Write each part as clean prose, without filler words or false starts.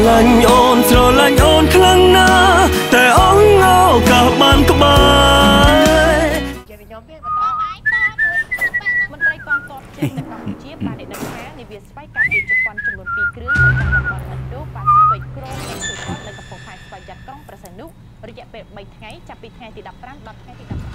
លាញ់អូនខ្លាំងណាស់តែអងឱកាសបានក្បែរខ្ញុំទេបន្តមន្ត្រីកងទ័ពជើងនៅកម្ពុជាបានដឹកថានាវាស្វ័យការពារជប៉ុនចំនួន2គ្រឿងនៅតាមតំបន់ Indo-Pacific ក្រុងនៃជួយគាត់នៅកំពង់ផែស្វ័យយ៉ាត់កុងប្រសិននោះរយៈពេល3ថ្ងៃចាប់ពីថ្ងៃទី15ដល់ថ្ងៃទី15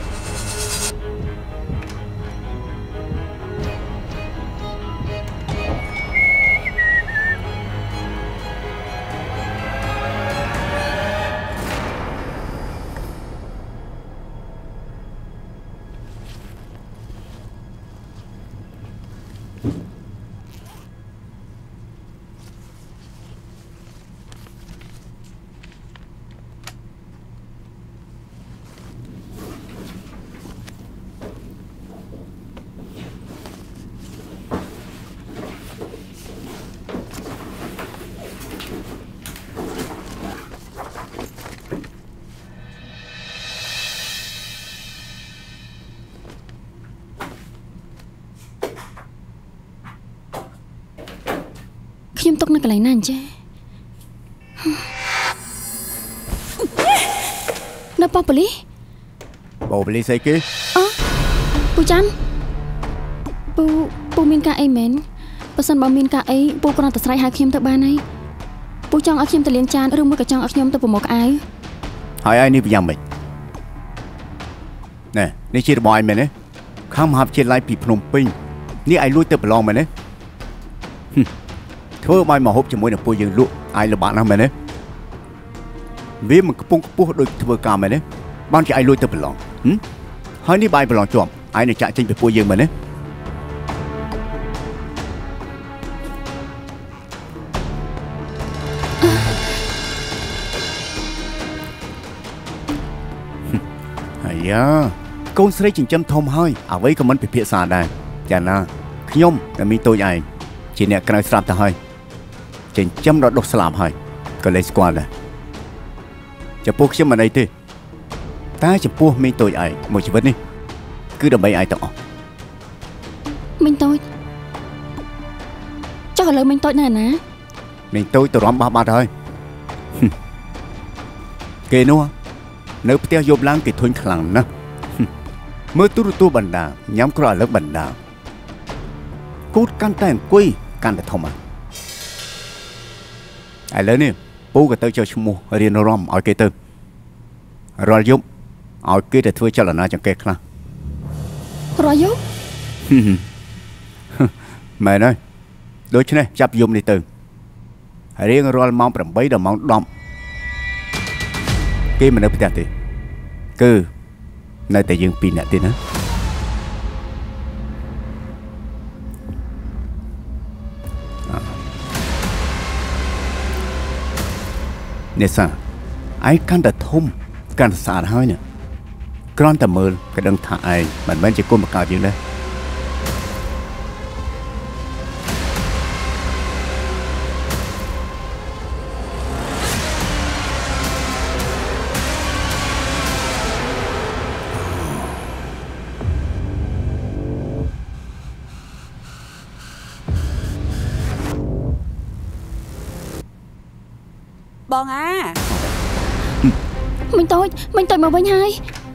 ខ្ញុំទុកនៅកន្លែងណាអញ្ចឹងនៅប៉ប៉ូលីសអីគេពូចាន់ពូមានការអីមែនបើសិនបើមានការអីពូគ្រាន់តែស្រែកហៅខ្ញុំទៅបានហើយពូចង់ឲ្យខ្ញុំទៅលាងចានឬមួយក៏ចង់ឲ្យខ្ញុំទៅប្រមូលក្អៅហើយឯនេះយ៉ាងម៉េចណែនេះជារបស់ឯងមែនទេខាងមហាវិទ្យាល័យពីភ្នំពេញនេះឯងលួចទៅប្រឡងមែនទេធ្វើឲ្យមកហូបជាមួយនឹងពួកយើងលក់ឯងលំបាកណាស់មែនទេវាមិនកំពុងខ្ពស់ដូចធ្វើការមែនទេបានជាឯងលួចទៅប្រឡងហើយនេះបាយប្រឡងជាប់ឯងនឹងចាក់ចេញពីពួកយើងមែនទេអាយ៉ាកូនស្រីចិញ្ចឹមធំហើយអ្វីក៏មិនពិភាក្សាដែរចាណាខ្ញុំតែមានតូចឯងជាអ្នកក្រៅស្រាប់ទៅហើយចិញ្ចឹមដល់ដុសស្លាប់ហើយក៏លេងស្គាល់ដែរចំពោះខ្ញុំមិនអីទេតែចំពោះមីងតូចឯងមួយជីវិតនេះគឺដើម្បីឯងទាំងអស់មីងតូចចុះឥឡូវមីងតូចនៅណាមីងតូចទៅរំបះបាត់ហើយគេនោះនៅផ្ទះយប់ឡើងគេធុញខ្លាំងណាស់មើលទូរទស្សន៍បណ្ដាញ៉ាំក្រអលឹកបណ្ដាគូតកាន់តែអង្គុយកាន់តែធំឥឡូវនេះពូក៏ទៅចុះឈ្មោះរៀនរំឲ្យគេទៅរាល់យប់ឲ្យគេទៅធ្វើចលនាចង្កេះខ្លះរាល់យប់មែនហើយដូច្នេះចាប់យប់នេះទៅរៀងរាល់ម៉ោង8ដល់ម៉ោង10គេមិននៅផ្ទះទេគឺនៅតែយើង2នាក់ទេណានេសាឯងកាន់តែធំកាន់តែស្អាតហើយណាគ្រាន់តែមើលក៏ដឹងថាឯងមិនមែនជាគុណបង្កើតយើងដែរបងអាមិញតូចមកវិញហើយ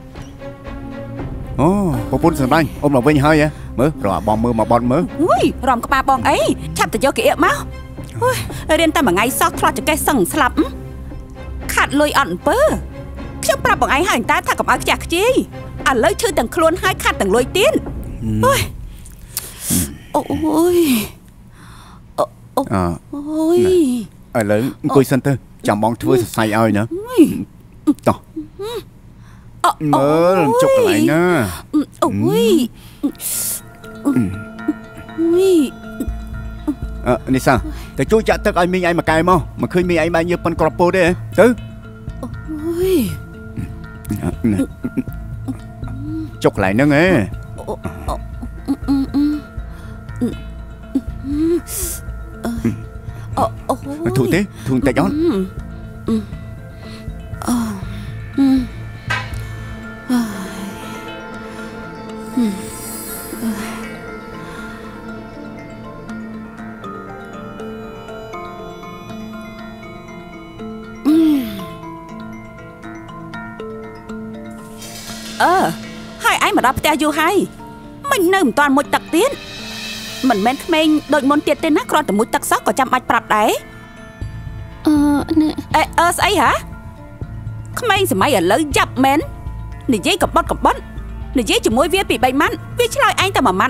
អូប្រពន្ធសម្លាញ់អូនមកវិញហើយមើលរកបងមើលមកបត់មើលអុយរំក្បាលបងអីឆាប់ទៅយកគេអៀកមករៀនតែមួយថ្ងៃសោះឆ្លោះចង្កេះសឹងស្លាប់ខាត់លុយអត់អំពើខ្ញុំប្រាប់បងឯងហើយតែថាកុំឲ្យខ្ជះខ្ជាយឥឡូវឈឺទាំងខ្លួនហើយខាត់ទាំងលុយទៀតអូយអូយឥឡូវអង្គុយសិនទៅចាំបងធ្វើសរសៃឲ្យណាតោះមើលចុកកន្លែងណាអូយនេះសាទៅជួយចាក់ទឹកឲ្យមីងឯងមកកែមកមិនឃើញមីងឯងបែរញើប៉ុនក្របពោទេទៅអូយចុកកន្លែងហ្នឹងហ៎ធូរទេធូរតិចអត់ hai ai mà đọc tè vô hay mình nơi toàn một tặc tiến mình men mình đội môn tiệt tên nát còn từ một tặc sóc có chăm bạch bạc đấy nè ấy hả mình sẽ mày ở lỡ dập men nè dây cặp bót nè dây chỉ mối viết bị bay mặn viết chứ lại anh ta mà mặn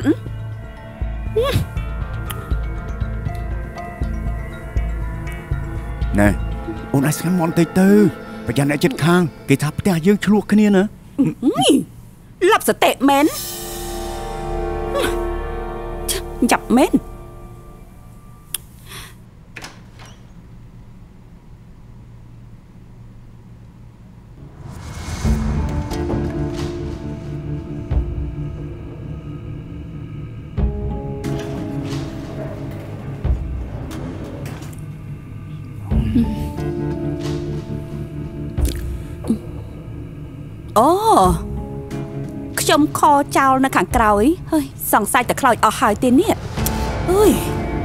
nè ôn ai xem món tây tư bây giờ lại chết khang cái tháp ta dương chuộc cái này nữa lập sự tệ mến dập mếnខ្ញុំខចោលនៅខាងក្រោយហើយសង្ស័យតែខ្លោចអស់ហើយទេនេះអើយ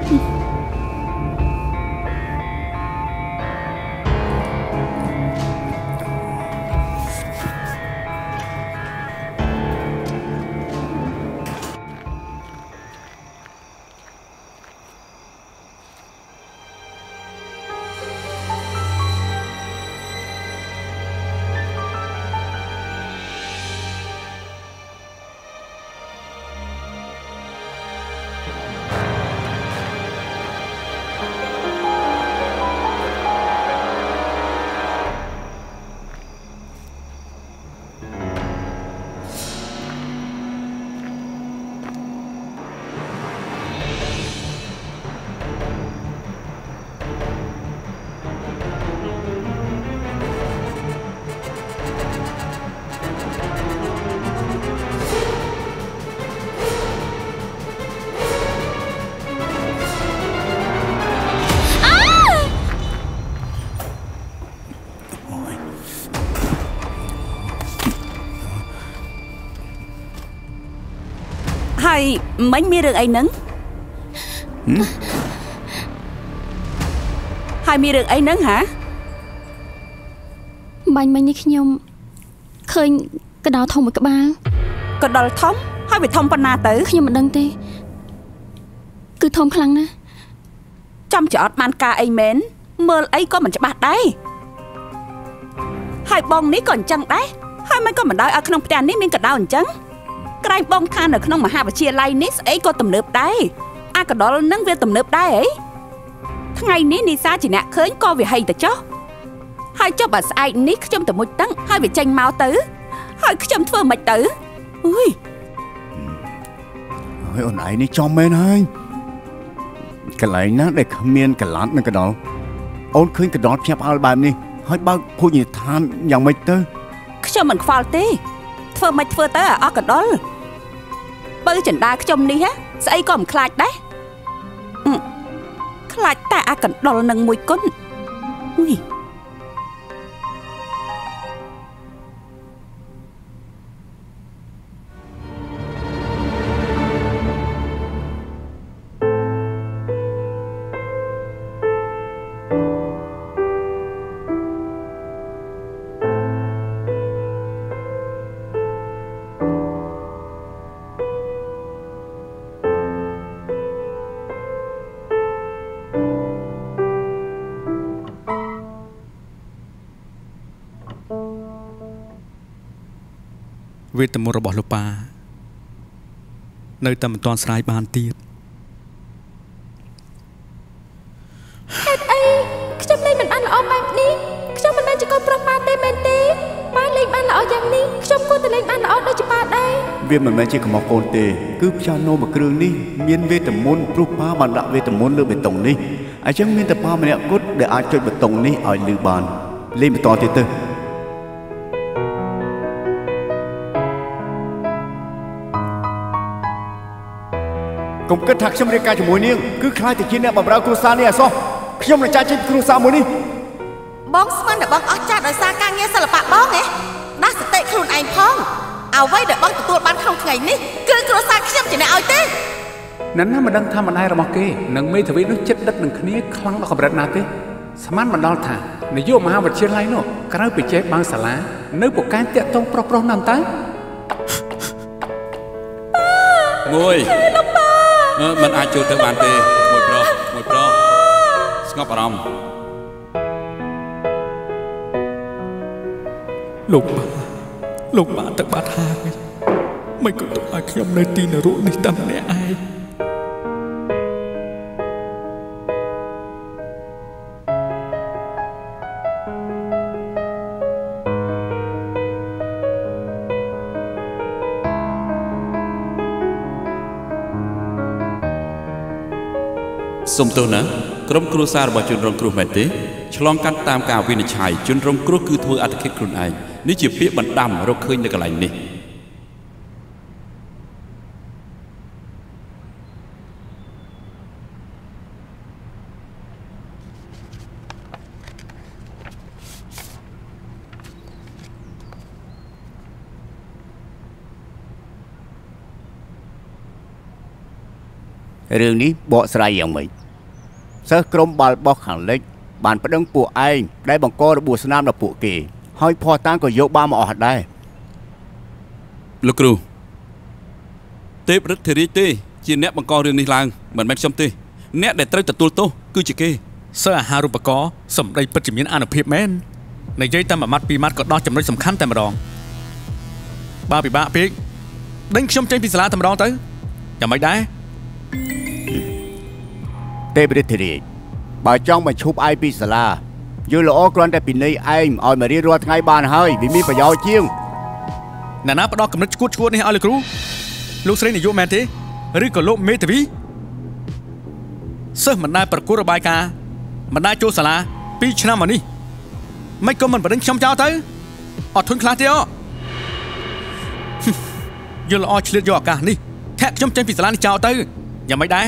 ហើយមិញមានរឿងអីហ្នឹងហើយមានរឿងអីហ្នឹងហ៎បាញ់មិញនេះខ្ញុំឃើញកដោធំមួយកក្បាលកដោធំហើយវាធំប៉ុណ្ណាទៅខ្ញុំមិនដឹងទេគឺធំខ្លាំងណាស់ចាំចអត់បានការអីមែនមើលអីក៏មិនច្បាស់ដែរហើយបងនេះក៏អញ្ចឹងដែរហើយមិនក៏មិនដោយឲ្យក្នុងផ្ទះនេះមានកដោអញ្ចឹងក្រែងបងថានៅក្នុងមហាវិទ្យាល័យនេះស្អីក៏ទំនើបដែរអាកដុលនឹងវាទំនើបដែរអីថ្ងៃនេះនីសាជាអ្នកឃើញក៏វាហីទៅចុះហើយចុះបើស្អែកនេះខ្ញុំទៅមុជទឹកហើយវាចេញមកទៅហើយខ្ញុំធ្វើមិនទៅអើយអូនឯងនេះចំមែនហើយកន្លែងណាដែលគ្មានកន្លាត់នឹងកដុលអូនឃើញកដុលភ្ញាក់ផ្អើលបែបនេះហើយបើកភោជនីយដ្ឋានយ៉ាងម៉េចទៅខ្ញុំមិនខ្វល់ទេធ្វើមិនធ្វើទៅអស់កដុលបើចិន្តាខ្ញុំនេះស្អីក៏មិនខ្លាចដែរខ្លាចតែអាកណ្ដុលនឹងមួយគុណវេទមន្តរបស់លោកប៉ានៅតែមិនទាន់ស្រាយបានទៀតហេតុអីខ្ញុំលេងមិនបានល្អបែបនេះខ្ញុំមិនមែនជាកូនប្រុសប៉ាទេមែនទេប៉ាលេងបានល្អយ៉ាងនេះខ្ញុំគួរតែលេងបានល្អដូចជាប៉ាដែរវាមិនមែនជាកំហុសកូនទេគឺព្យ៉ាណូមួយគ្រឿងនេះមានវេទមន្តព្រោះប៉ាបានដាក់វេទមន្តលើបេតុងនេះអញ្ចឹងមានតែប៉ាម្នាក់គត់ដែលអាចចុចបេតុងនេះឲ្យលឺបានលេងបន្តទៀតទៅកុំគិតថាខ្ញុំរៀបការជាមួយនាងគឺខ្លាចតែជាអ្នកបម្រើគ្រួសារនេះអសោះខ្ញុំនឹងចាច់ចេញគ្រួសារមួយនេះបងស្មានតែបងអស់ចាស់ដោយសារការងារសិល្បៈបងហ៎ដាស់សតិខ្លួនឯងផងអ្វីដែលបងទទួលបានក្នុងថ្ងៃនេះគឺគ្រួសារខ្ញុំជាអ្នកឲ្យទេណ៎ណាមិនដឹងថាម្ដាយរបស់គេនិងមេធាវីនោះចិត្តដិតនឹងគ្នាខ្លាំងដល់កម្រិតណាទេស្មានមិនដល់ថានាយកមហាវិទ្យាល័យនោះក្រៅពីចេះបាំងសាលានៅពូកែតាក់តងប្រុសៗណាស់តើមួយមិនអាចចូលទៅបានទេមួយប្រុសស្ងប់អារម្មណ៍លោកបានទឹកបាត់ហើយមិនក៏ទុកឲ្យខ្ញុំនៅទីនរកនេះតែម្នាក់ឯងសុំទោសណាក្រុមគ្រួសាររបស់ជនរងគ្រោះមែនទេឆ្លងកាត់តាមការវិនិច្ឆ័យជនរងគ្រោះគឺធ្វើអត្តឃាតខ្លួនឯងនេះជាពាក្យបណ្ដាំរកឃើញនៅកន្លែងនេះរឿងនេះបកស្រាយយ៉ាងម៉េចសិស្សក្រុមបាល់បោះខាងលិចបានប្តឹងពួកឯងដែលបង្ករបួសស្នាមដល់ពួកគេហើយភ័ស្តុតាងក៏យកបានមកអស់ដែរលោកគ្រូទេពរដ្ឋាភិបាលទេជាអ្នកបង្ករឿងនេះឡើងមិនមែនខ្ញុំទេអ្នកដែលត្រូវទទួលទោសគឺជាគេសិស្សអាហារូបករណ៍សម្ដីពិតជាមានអានុភាពមែននិយាយតែមួយម៉ាត់ពីរម៉ាត់ក៏ដោះចំណុចសំខាន់តែម្ដងបើពិបាកពេកដេញខ្ញុំចេញពីសាលាតែម្ដងទៅយ៉ាងម៉េចដែរទេពរដ្ឋាភិបាលបើចង់មកឈប់ឯងពីសាលាយល់ល្អគ្រាន់តែពីនៃឯងឲ្យមករៀនរាល់ថ្ងៃបានហើយវាមានប្រយោជន៍ជាងអ្នកណាផ្ដោតកំណត់ឈួតនេះឲ្យលោកគ្រូលោកស្រីនាយកមែនទេឬក៏លោកមេធាវីសិស្សមិនដែលប្រកួតរបាយការណ៍មិនដែលចូលសាលា2ឆ្នាំមកនេះមិនក៏មិនបដិញខ្ញុំចោលទៅអត់ធន់ខ្លះទេអូយល់ល្អឆ្លៀតយកឱកាសនេះធាក់ខ្ញុំចេញពីសាលានេះចោលទៅយ៉ាងម៉េចដែរ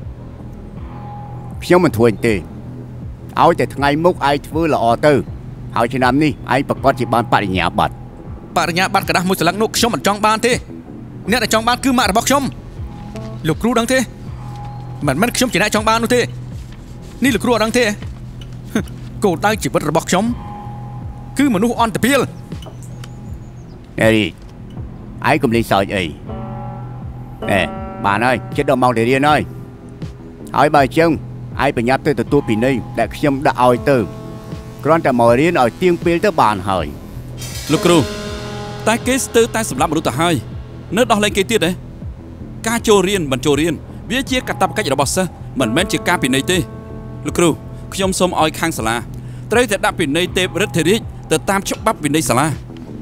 ខ្ញុំមិនធ្វើទេឲ្យតែថ្ងៃមុខឯងធ្វើល្អទៅហើយឆ្នាំនេះឯងប្រកាសជាបានបរិញ្ញាបត្រក្តាស់មួយស្លឹកនោះខ្ញុំមិនចង់បានទេអ្នកដែលចង់បានគឺម៉ាក់របស់ខ្ញុំលោកគ្រូដឹងទេមិនមែនខ្ញុំជាអ្នកចង់បាននោះទេនេះលោកគ្រូអត់ដឹងទេគោលដៅជីវិតរបស់ខ្ញុំគឺមនុស្សអន្តពាលអេរីឯងកុំលេងសើចអីបានហើយចិត្តដល់ម៉ោងទៅរៀនហើយបើអញ្ចឹងឯងប្រញាប់ទៅទទួលពីនៃដែលខ្ញុំដាក់ឲ្យទៅគ្រាន់តែមករៀនឲ្យទៀងពេលទៅបានហើយលោកគ្រូតែគេស្ទើរតែសម្រាប់មនុស្សទៅហើយនៅដោះលែងគេទៀតការចូលរៀនមិនចូលរៀនវាជាកាតព្វកិច្ចរបស់សិស្សមិនមែនជាការពិន័យទេលោកគ្រូខ្ញុំសូមឲ្យខាងសាលាត្រូវតែដាក់ពិន័យទេពរដ្ឋាភិបាលទៅតាមច្បាប់វិន័យសាលា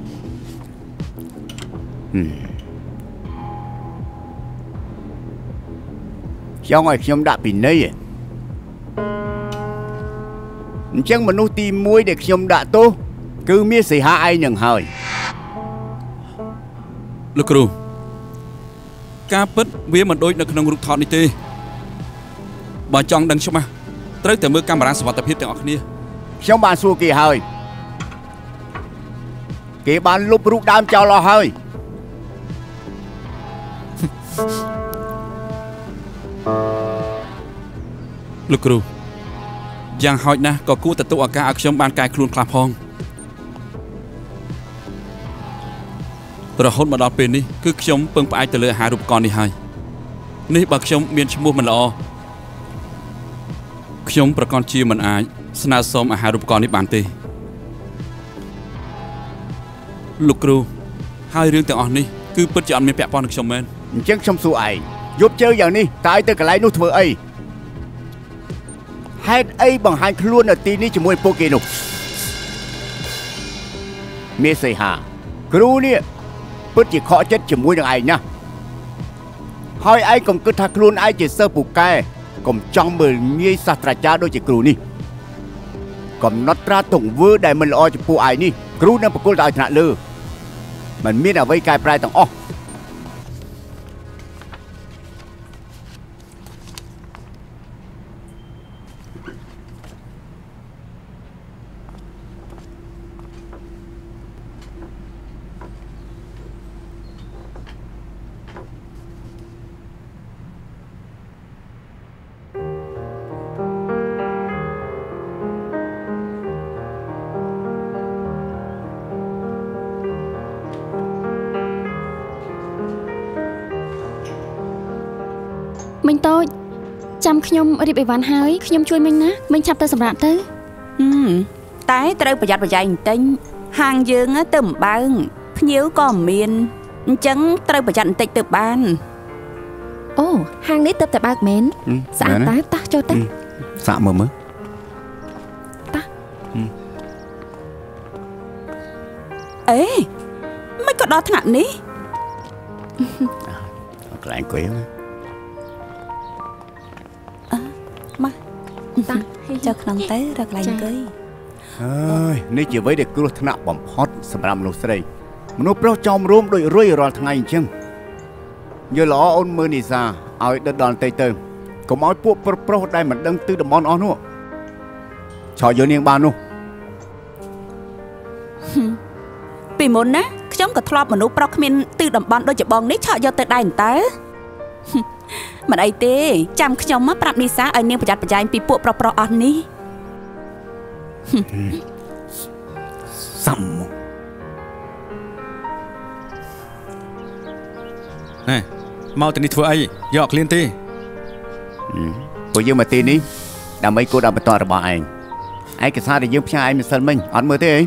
ចង់ឲ្យខ្ញុំដាក់ពិន័យអញ្ចឹងមនុស្សទី1ដែលខ្ញុំដាក់ទោសគឺមាសសីហាឯងនឹងហើយលោកគ្រូការពិតវាមិនដូចនៅក្នុងរូបថតនេះទេបើចង់ដឹងច្បាស់ត្រូវតែមើលកាមេរ៉ាសុវត្ថិភាពទាំងអស់គ្នាខ្ញុំបានសួរគេហើយគេបានលុបរូបដើមចោលអស់ហើយលោកគ្រូយ៉ាងហោចណាស់ក៏គួរទទួលឱកាសឲ្យខ្ញុំបានកែខ្លួនខ្លះផងរហូតមកដល់ពេលនេះគឺខ្ញុំពឹងផ្អែកទៅលើអាហារូបករណ៍នេះហើយនេះបើខ្ញុំមានឈ្មោះមិនល្អខ្ញុំប្រកាសជាមិនអាចស្នើសុំអាហារូបករណ៍នេះបានទេលោកគ្រូហើយរឿងទាំងអស់នេះគឺពិតជាអត់មានពាក់ព័ន្ធនឹងខ្ញុំមែនអញ្ចឹងខ្ញុំសួរឯងយប់ជើយ៉ាងនេះតើឯងទៅកន្លែងនោះធ្វើអីហេតុអីបង្ហាញខ្លួននៅទីនេះជាមួយពួកគេនោះមេសីហាគ្រូនេះពិតជាខកចិត្តជាមួយនឹងឯងណាហើយឯងកុំគិតថាខ្លួនឯងជាសិស្សពូកែកុំចង់មើលងាយសាស្ត្រាចារ្យដូចជាគ្រូនេះកំណត់ត្រាទង្វើដែលមិនល្អចំពោះឯងនេះគ្រូនឹងប្រគល់ទៅឲ្យថ្នាក់លើមិនមានអ្វីកែប្រែទាំងអស់មិញតូចចាំខ្ញុំរៀបអីវ៉ាន់ហើយខ្ញុំជួយមិញណាមិញឆាប់ទៅសម្រាប់ទៅតែត្រូវប្រយ័ត្នប្រយែងបន្តិចហាងយើងទៅមិនបើងភ្ញៀវក៏មានអញ្ចឹងត្រូវប្រយ័ត្នបន្តិចទៅបានអូហាងនេះទៅតែបើកមែនស្អាតតែតោះចូលទៅសាក់មើលតោះអេមិនក៏ដល់ថ្នាក់នេះកន្លែងអង្គុយមកតាចូលក្នុងទៅរកកន្លែងអង្គុយអើយនេះជាអ្វីដែលគ្រោះថ្នាក់បំផុតសម្រាប់មនុស្សស្រីមនុស្សប្រុសចោមរួមដូចរុយរាល់ថ្ងៃអញ្ចឹងយល់ល្អអូនមើលនីសាឲ្យដិតដល់បន្តិចទៅកុំឲ្យពួកប្រុសដែលមិនដឹងទិសតំបន់អស់នោះឆោយកនាងបាននោះពីមុនណាខ្ញុំក៏ធ្លាប់មនុស្សប្រុសគ្មានទិសតំបន់ដូចជាបងនេះឆក់យកទៅដែរតើមិនអីទេចាំខ្ញុំមកប្រាប់នីសាឲ្យនាងប្រយ័ត្នប្រយែងពីពួកប្រុសអស់នេះសំមកទីនេះធ្វើអីយកឃ្លានទេពួកយើងមកទីនេះដើម្បីគោលដៅបន្តរបស់ឯងឯកសារដែលយើងផ្ញើឯងម្សិលមិញអត់មើលទេអី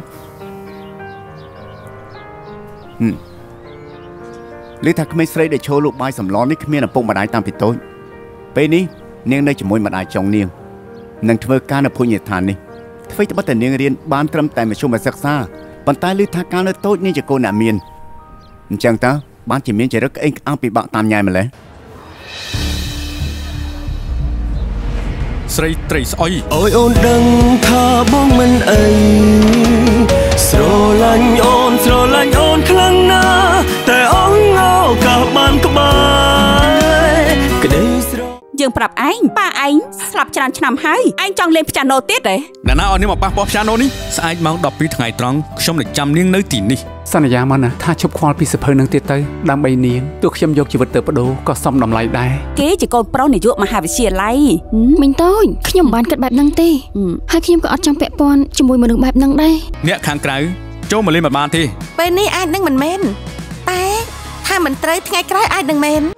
ឮថាក្មេងស្រីដែលឈរលក់បាយសម្លនេះគ្មានឪពុកម្ដាយតាំងពីតូចពេលនេះនាងនៅជាមួយម្ដាយចុងនាងនឹងធ្វើការនៅភោជនីយដ្ឋាននេះអ្វីត្បិតតែនាងរៀនបានត្រឹមតែមធ្យមសិក្សាប៉ុន្តែឮថាកាលនៅតូចនាងជាកូនអ្នកមានអញ្ចឹងតើបានជាមានចរិតក្អេងក្អាងពិបាកតាមញ៉ែម្លេះស្រីត្រីស្អុយអូយអូនដឹងថាបងមិនអីស្រឡាញ់អូនខ្លាំងណាស់តែអងឱកាសបានក្បែរក្តីស្រយើងប្រាប់ឯងប៉ាឯងស្លាប់ច្រើនឆ្នាំហើយឯងចង់លេងព្យ៉ាណូទៀតទេណាណាឲ្យនាងមកប៉ះពាល់ព្យ៉ាណូនេះស្អែកម៉ោង12ថ្ងៃត្រង់ខ្ញុំនឹងចាំនាងនៅទីនេះសន្យាមកណាថាឈប់ខ្វល់ពីសភៅនឹងទៀតទៅដើម្បីនាងទោះខ្ញុំយកជីវិតទៅបដូរក៏សមតម្លៃដែរគេជាកូនប្រុសនាយកមហាវិទ្យាល័យមិញតូចខ្ញុំមិនបានគិតបែបហ្នឹងទេហើយខ្ញុំក៏អត់ចង់ពាក់ព័ន្ធជាមួយមនុស្សបែបហ្នឹងដែរអ្នកខាងក្រៅចូលមកលេងមិនបានទេពេលនេះអាចនឹងមិនមែនតែថាមិនត្រូវថ្ងៃក្រោយអាចនឹងមែន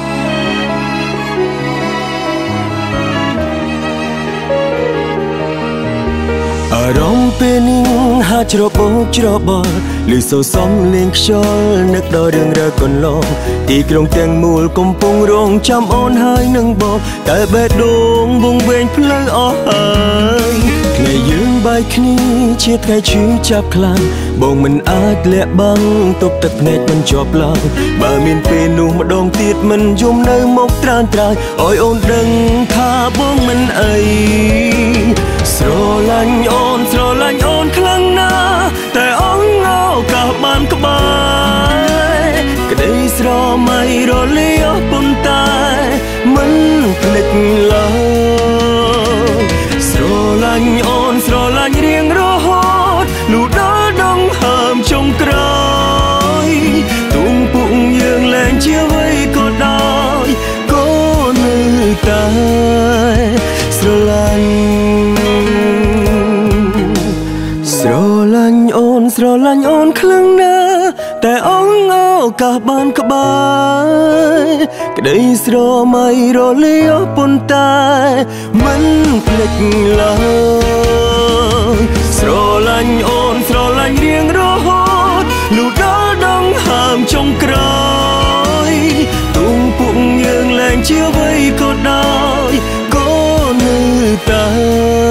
អារម្មណ៍ពេលនេះហាច្របោកច្របល់លឺសូរសំលេងខ្យល់នឹកដល់រឿងរ៉ាវកន្លងទីក្រុងទាំងមូលកំពុងរងចាំអូនហើយនឹងបងតែបេះដូងវងវែងផ្លូវអស់ហើយថ្ងៃយើងបែកគ្នាជាថ្ងៃឈឺចាប់ខ្លាំងបងមិនអាចលាក់បាំងទប់ទឹកភ្នែកមិនជាប់ឡើយបើមានពេលនោះម្ដងទៀតមិនយំនៅមកត្រានត្រើយអោយអូនដឹងថាបងមិនអីស្រឡាញ់អូនខ្លាំងណាស់តែអងឱកាសបានក្បែរក្តីស្រមៃរលាប៉ុន្តែមិនភ្លេចឡើយស្រឡាញ់អូនរៀងរហូតលុះដល់ដងហើមចុងក្រោយទុំពុកយើងលែងជាអ្វីក៏ដោយក៏នៅតែស្រឡាញ់អូនខ្លាំងណាស់តែអងឱកាសបានក្បែរក្តីស្រមៃរលាប៉ុន្តែមិនភ្លេចឡើយស្រឡាញ់អូនរៀងរហូតលុះដល់ដងហើមចុងក្រោយទុំពុកយើងលែងជាអ្វីក៏ដោយក៏នៅតែ